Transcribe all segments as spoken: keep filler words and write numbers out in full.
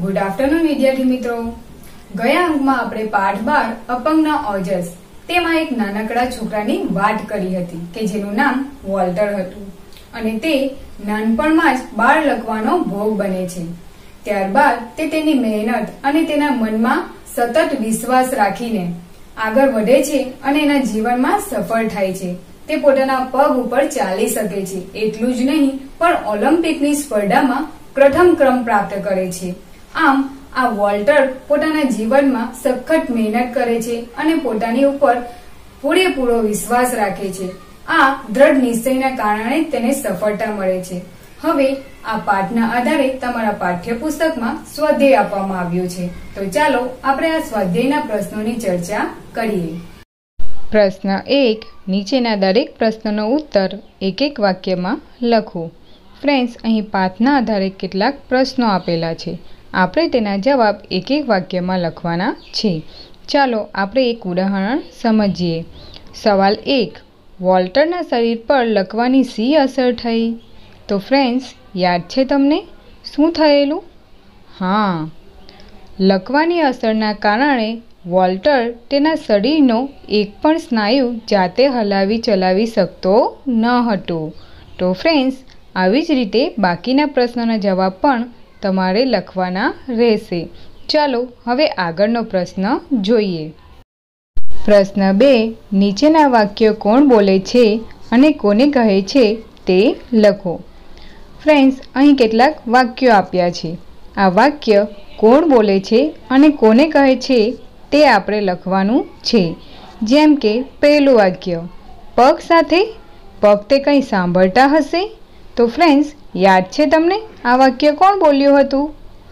Good afternoon વિદ્યાર્થી મિત્રો। ગયા અંકમાં આપણે પાઠ બાર અપંગના ઓજસ તેમાં એક નાનકડા છોકરાની વાત કરી હતી કે જેનું નામ વોલ્ટર હતું અને તે નાનપણમાં જ બાળ લખવાનો ભોગ બને છે। ત્યારબાદ તે તેની મહેનત અને તેના મનમાં સતત વિશ્વાસ રાખીને આગળ વધે છે અને એના જીવનમાં સફળ થાય છે। તે પોતાના પગ ઉપર ચાલી શકે છે। એટલું જ નહીં પણ ઓલિમ્પિકની સ્પર્ધામાં પ્રથમ ક્રમ પ્રાપ્ત કરે છે। આમ આ વોલ્ટર પોતાના જીવનમાં સખત મહેનત કરે છે અને પોતાની ઉપર પૂરેપૂરો વિશ્વાસ રાખે છે। આ દ્રઢ નિશ્ચયના કારણે તેને સફળતા મળે છે। હવે આ પાઠના આધારે તમારા પાઠ્યપુસ્તકમાં સ્વાધ્યાય આપવામાં આવ્યો છે, તો ચાલો આપણે આ સ્વાધ્યાયના પ્રશ્નોની ચર્ચા કરીએ। પ્રશ્ન એક, નીચેના દરેક પ્રશ્નનો ઉત્તર એક એક વાક્યમાં લખો। ફ્રેન્ડ્સ, અહીં પાઠના આધારે કેટલાક પ્રશ્નો આપેલા છે, આપણે તેના જવાબ એક એક વાક્યમાં લખવાના છે। ચાલો આપણે એક ઉદાહરણ સમજીએ। સવાલ એક, વોલ્ટરના શરીર પર લખવાની શી અસર થઈ? તો ફ્રેન્ડ્સ, યાદ છે તમને શું થયેલું? હા, લખવાની અસરના કારણે વોલ્ટર તેના શરીરનો એક પણ સ્નાયુ જાતે હલાવી ચલાવી શકતો ન હતો। તો ફ્રેન્ડ્સ, આવી જ રીતે બાકીના પ્રશ્નોના જવાબ પણ તમારે લખવાના રહેશે। ચાલો હવે આગળનો પ્રશ્ન જોઈએ। પ્રશ્ન બે, નીચેના વાક્યો કોણ બોલે છે અને કોને કહે છે તે લખો। ફ્રેન્ડ્સ, અહીં કેટલાક વાક્યો આપ્યા છે। આ વાક્ય કોણ બોલે છે અને કોને કહે છે તે આપણે લખવાનું છે। જેમ કે પહેલું વાક્ય, પગ સાથે, પગ તે કંઈ સાંભળતા હશે? તો ફ્રેન્ડ્સ, યાદ છે તમને આ વાક્ય કોણ બોલ્યું હતું?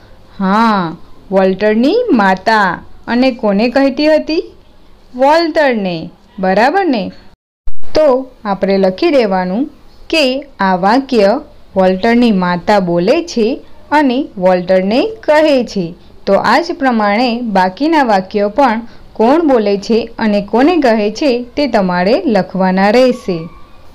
હા, વોલ્ટરની માતા। અને કોને કહેતી હતી? વોલ્ટરને, બરાબર ને? તો આપણે લખી દેવાનું કે આ વાક્ય વોલ્ટરની માતા બોલે છે અને વોલ્ટરને કહે છે। તો આ જ પ્રમાણે બાકીના વાક્યો પણ કોણ બોલે છે અને કોને કહે છે તે તમારે લખવાના રહેશે।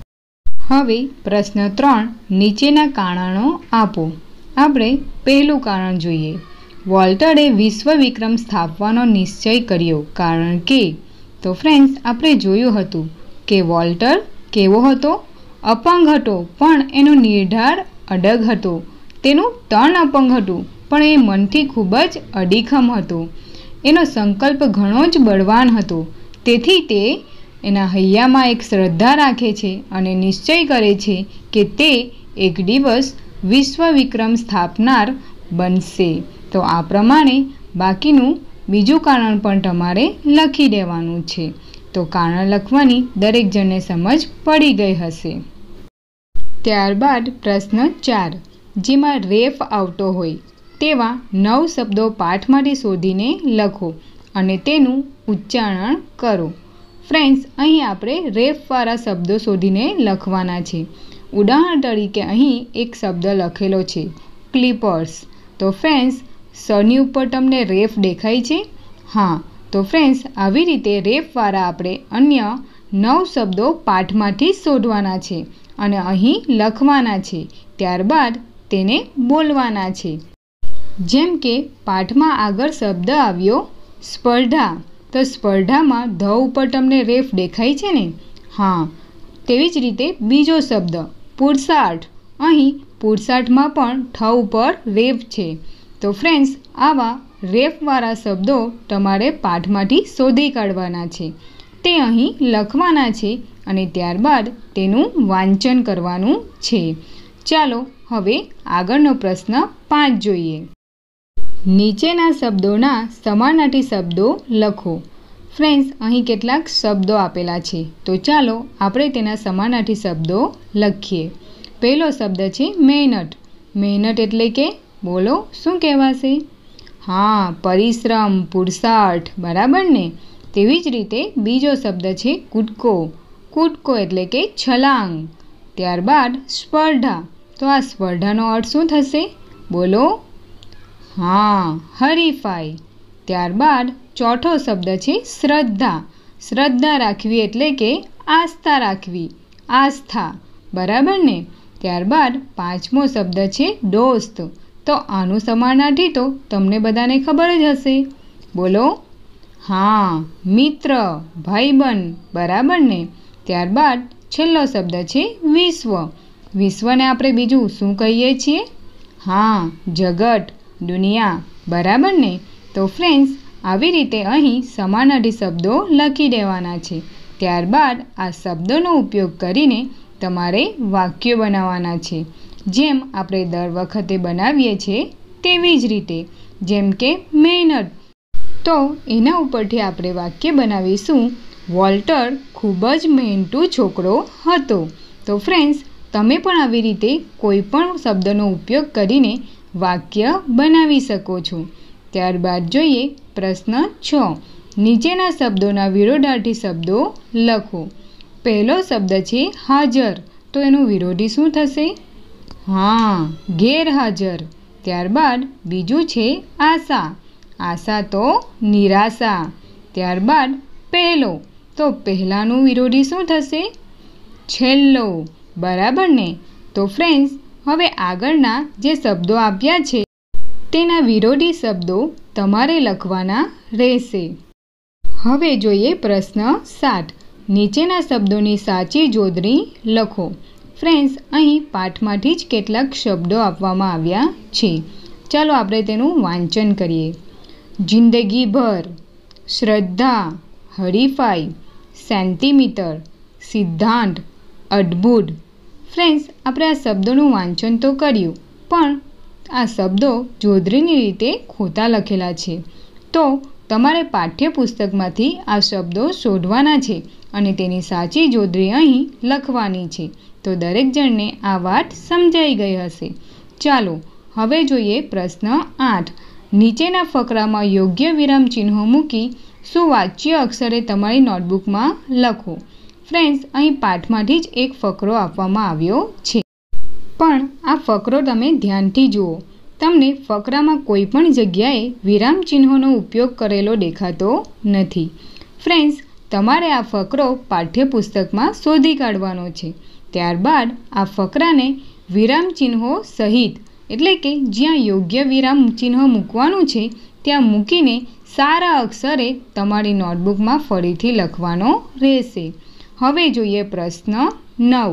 હવે પ્રશ્ન ત્રણ, નીચેના કારણો આપો। આપણે પહેલું કારણ જોઈએ। વોલ્ટરે વિશ્વ વિક્રમ સ્થાપવાનો નિશ્ચય કર્યો કારણ કે? તો ફ્રેન્ડ્સ, આપણે જોયું હતું કે વોલ્ટર કેવો હતો? અપંગ હતો, પણ એનો નિર્ધાર અડગ હતો। તેનું તન અપંગ હતું, પણ એ મનથી ખૂબ જ અડીખમ હતો। એનો સંકલ્પ ઘણો જ બળવાન હતો। તેથી તે એના હૈયામાં એક શ્રદ્ધા રાખે છે અને નિશ્ચય કરે છે કે તે એક દિવસ વિશ્વ વિક્રમ સ્થાપનાર બનશે। તો આ પ્રમાણે બાકીનું બીજું કારણ પણ તમારે લખી દેવાનું છે। તો કારણ લખવાની દરેક જણને સમજ પડી ગઈ હશે। ત્યારબાદ પ્રશ્ન ચાર, જેમાં રેફ આવતો હોય તેવા નવ શબ્દો પાઠમાંથી શોધીને લખો અને તેનું ઉચ્ચારણ કરો। ફ્રેન્ડ્સ, અહીં આપણે રેફવાળા શબ્દો શોધીને લખવાના છે। ઉદાહરણ તરીકે અહીં એક શબ્દ લખેલો છે ક્લિપર્સ। તો ફ્રેન્ડ્સ, સની ઉપર તમને રેફ દેખાય છે? હા, તો ફ્રેન્ડ્સ, આવી રીતે રેફવાળા આપણે અન્ય નવ શબ્દો પાઠમાંથી શોધવાના છે અને અહીં લખવાના છે। ત્યારબાદ તેને બોલવાના છે। જેમ કે પાઠમાં આગળ શબ્દ આવ્યો સ્પર્ધા। તો સ્પર્ધામાં ધ ઉપર તમને રેફ દેખાય છે ને? હા, તેવી જ રીતે બીજો શબ્દ પુરુષાર્થ। અહીં પુરુષાર્થમાં પણ ઠ ઉપર રેફ છે। તો ફ્રેન્ડ્સ, આવા રેફવાળા શબ્દો તમારે પાઠમાંથી શોધી કાઢવાના છે, તે અહીં લખવાના છે અને ત્યારબાદ તેનું વાંચન કરવાનું છે। ચાલો હવે આગળનો પ્રશ્ન પાંચ જોઈએ। નીચેના શબ્દોના સમાનાર્થી શબ્દો લખો। ફ્રેન્ડ્સ, અહીં કેટલાક શબ્દો આપેલા છે, તો ચાલો આપણે તેના સમાનાર્થી શબ્દો લખીએ। પહેલો શબ્દ છે મહેનત। મહેનત એટલે કે બોલો શું કહેવાશે? હા, પરિશ્રમ, પુરુષાર્થ, બરાબર ને? તેવી જ રીતે બીજો શબ્દ છે કૂદકો। કૂદકો એટલે કે છલાંગ। ત્યારબાદ સ્પર્ધા। તો આ સ્પર્ધાનો અર્થ શું થશે? બોલો? હા, હરીફાઈ। ત્યારબાદ ચોથો શબ્દ છે શ્રદ્ધા। શ્રદ્ધા રાખવી એટલે કે આસ્થા રાખવી, આસ્થા, બરાબર ને? ત્યારબાદ પાંચમો શબ્દ છે દોસ્ત। તો આનું સમાનાર્થી તો તમને બધાને ખબર જ હશે. બોલો. હા, મિત્ર, ભાઈબંધ, બરાબર ને. ત્યારબાદ છેલ્લો શબ્દ છે વિશ્વ. વિશ્વને આપણે બીજું શું કહીએ છીએ? હા, જગત, દુનિયા, બરાબર ને. તો ફ્રેન્ડ્સ, આવી રીતે અહીં સમાનાર્થી શબ્દો લખી દેવાના છે. ત્યારબાદ આ શબ્દોનો ઉપયોગ કરીને તમારે વાક્યો બનાવવાના છે, જેમ આપણે દર વખતે બનાવીએ છીએ તેવી જ રીતે. જેમ કે મહેનત, તો એના ઉપરથી આપણે વાક્ય બનાવીશું, વોલ્ટર ખૂબ જ મહેનતુ છોકરો હતો. તો ફ્રેન્ડ્સ, તમે પણ આવી રીતે કોઈ પણ શબ્દનો ઉપયોગ કરીને વાક્ય બનાવી શકો છો. ત્યારબાદ જોઈએ પ્રશ્ન છ. નીચેના શબ્દોના વિરોધાર્થી શબ્દો લખો. પહેલો શબ્દ છે હાજર, તો એનું વિરોધી શું થશે? હા, ગેરહાજર. ત્યારબાદ બીજું છે આશા. આશા તો નિરાશા. ત્યારબાદ પહેલો, તો પહેલાંનું વિરોધી શું થશે? છેલ્લો, બરાબર ને. તો ફ્રેન્ડ્સ, હવે આગળના જે શબ્દો આપ્યા છે તેના વિરોધી શબ્દો તમારે લખવાના રહેશે. હવે જોઈએ પ્રશ્ન સાત. નીચેના શબ્દોની સાચી જોડણી લખો. ફ્રેન્ડ્સ, અહીં પાઠમાંથી જ કેટલાક શબ્દો આપવામાં આવ્યા છે. ચાલો આપણે તેનું વાંચન કરીએ. જિંદગીભર, શ્રદ્ધા, હરીફાઈ, સેન્ટીમીટર, સિદ્ધાંત, અદ્ભુત. ફ્રેન્ડ્સ, આપણે આ શબ્દોનું વાંચન તો કર્યું, પણ આ શબ્દો જોડણીની રીતે ખોટા લખેલા છે. તો તમારે પાઠ્યપુસ્તકમાંથી આ શબ્દો શોધવાના છે અને તેની સાચી જોડણી અહીં લખવાની છે. તો દરેક જણને આ વાત સમજાઈ ગઈ હશે. ચાલો હવે જોઈએ પ્રશ્ન આઠ. નીચેના ફકરામાં યોગ્ય વિરામ ચિહ્નો મૂકી સુવાચ્ય અક્ષરે તમારી નોટબુકમાં લખો. ફ્રેન્ડ્સ, અહીં પાઠમાંથી જ એક ફકરો આપવામાં આવ્યો છે, પણ આ ફકરો તમે ધ્યાનથી જુઓ. તમને ફકરામાં કોઈ પણ જગ્યાએ વિરામ ચિહ્નોનો ઉપયોગ કરેલો દેખાતો નથી. ફ્રેન્ડ્સ, તમારે આ ફકરો પાઠ્યપુસ્તકમાં શોધી કાઢવાનો છે. ત્યારબાદ આ ફકરાને વિરામ ચિહ્નો સહિત, એટલે કે જ્યાં યોગ્ય વિરામ ચિહ્ન મૂકવાનું છે ત્યાં મૂકીને સારા અક્ષરે તમારી નોટબુકમાં ફરીથી લખવાનો રહેશે. હવે જોઈએ પ્રશ્ન નવ.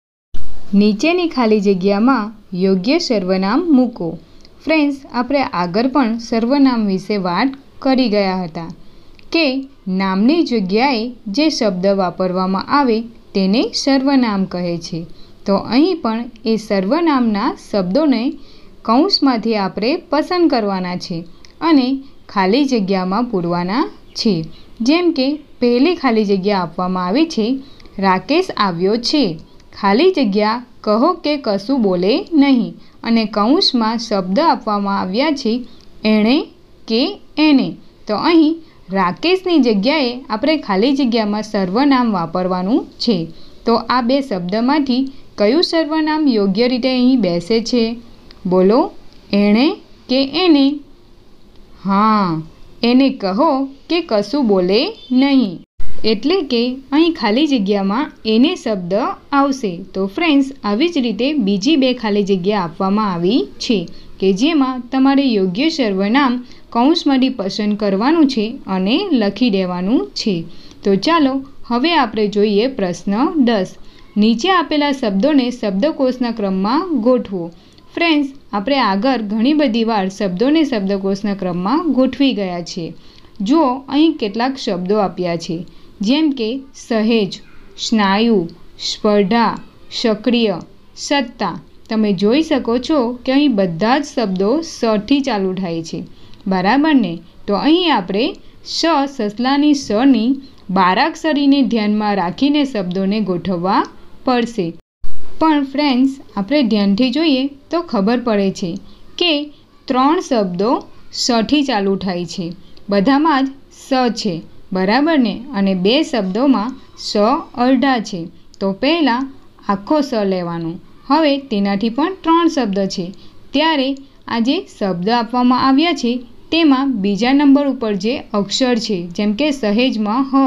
નીચેની ખાલી જગ્યામાં યોગ્ય સર્વનામ મૂકો. ફ્રેન્ડ્સ, આપણે આગળ પણ સર્વનામ વિશે વાત કરી ગયા હતા કે નામની જગ્યાએ જે શબ્દ વાપરવામાં આવે તેને સર્વનામ કહે છે. તો અહીં પણ એ સર્વનામના શબ્દોને કૌંસમાંથી આપણે પસંદ કરવાના છે અને ખાલી જગ્યામાં પૂરવાના છે. જેમ કે પહેલી ખાલી જગ્યા આપવામાં આવી છે, રાકેશ આવ્યો છે. ખાલી જગ્યા કહો કે કશું બોલે નહીં અને કૌંસમાં શબ્દ આપવામાં આવ્યા છે, એણે કે એને. તો અહીં રાકેશની જગ્યાએ આપણે ખાલી જગ્યામાં સર્વનામ વાપરવાનું છે. તો આ બે શબ્દમાંથી કયું સર્વનામ યોગ્ય રીતે અહીં બેસે છે? બોલો, એણે કે એને? હા, એને કહો કે કશું બોલે નહીં. એટલે કે અહીં ખાલી જગ્યામાં એને શબ્દ આવશે. તો ફ્રેન્ડ્સ, આવી જ રીતે બીજી બે ખાલી જગ્યા આપવામાં આવી છે કે જેમાં તમારે યોગ્ય સર્વનામ કૌંસમાંથી પસંદ કરવાનું છે અને લખી દેવાનું છે. તો ચાલો હવે આપણે જોઈએ પ્રશ્ન દસ. નીચે આપેલા શબ્દોને શબ્દકોશના ક્રમમાં ગોઠવો. ફ્રેન્ડ્સ, આપણે આગળ ઘણી બધી વાર શબ્દોને શબ્દકોશના ક્રમમાં ગોઠવી ગયા છીએ. જુઓ, અહીં કેટલાક શબ્દો આપ્યા છે, જેમ કે સહેજ, સ્નાયુ, સ્પર્ધા, સક્રિય, સત્તા. તમે જોઈ શકો છો કે અહીં બધા જ શબ્દો સથી ચાલુ થાય છે, બરાબર ને. તો અહીં આપણે સ, સસલાની સની બારાક્ષરીને ધ્યાનમાં રાખીને શબ્દોને ગોઠવવા પડશે. પણ ફ્રેન્ડ્સ, આપણે ધ્યાનથી જોઈએ તો ખબર પડે છે કે ત્રણ શબ્દો સથી ચાલુ થાય છે, બધામાં જ સ છે, બરાબર ને. અને બે શબ્દોમાં સ અડધા છે. તો પહેલાં આખો સ લેવાનો. હવે તેનાથી પણ ત્રણ શબ્દ છે, ત્યારે આ જે શબ્દ આપવામાં આવ્યા છે તેમાં બીજા નંબર ઉપર જે અક્ષર છે, જેમ કે સહેજમાં હ,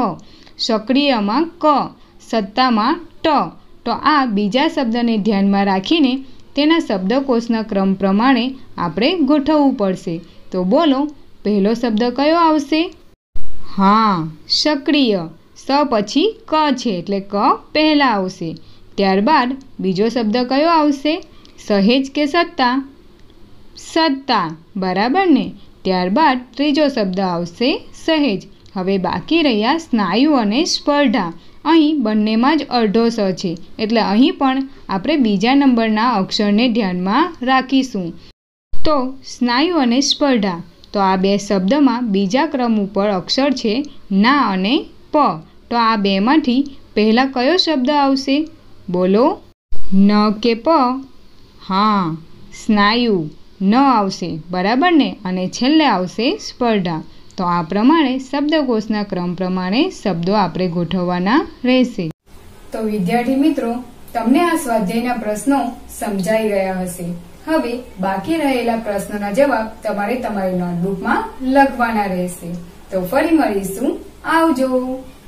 સક્રિયમાં ક, સત્તામાં ટ. તો આ બીજા શબ્દને ધ્યાનમાં રાખીને તેના શબ્દકોશના ક્રમ પ્રમાણે આપણે ગોઠવવું પડશે. તો બોલો, પહેલો શબ્દ કયો આવશે? હા, સક્રિય. સ પછી ક છે એટલે ક પહેલા આવશે. ત્યારબાદ બીજો શબ્દ કયો આવશે? સહેજ કે સત્તા? સત્તા, બરાબર ને. ત્યારબાદ ત્રીજો શબ્દ આવશે સહેજ. હવે બાકી રહ્યા સ્નાયુ અને સ્પર્ધા. અહીં બંનેમાં જ અડધો સ છે એટલે અહીં પણ આપણે બીજા નંબરના અક્ષરને ધ્યાનમાં રાખીશું. તો સ્નાયુ અને સ્પર્ધા. તો આ બે શબ્દમાં બીજા ક્રમ ઉપર અક્ષર છે ના અને પ. તો આ બેમાંથી પહેલા કયો શબ્દ આવશે? બોલો, ન કે પ? હા, સ્નાયુ ન આવશે, બરાબર ને. અને છેલ્લે આવશે સ્પર્ધા. તો આ પ્રમાણે શબ્દકોશના ક્રમ પ્રમાણે શબ્દો આપણે ગોઠવવાના રહેશે. તો વિદ્યાર્થી મિત્રો, તમને આ સ્વાધ્યાયના પ્રશ્નો સમજાઈ ગયા હશે. હવે બાકી રહેલા પ્રશ્નોના જવાબ તમારે તમારી નોટબુકમાં લખવાના રહેશે. તો ફરી મળીશું. આવજો.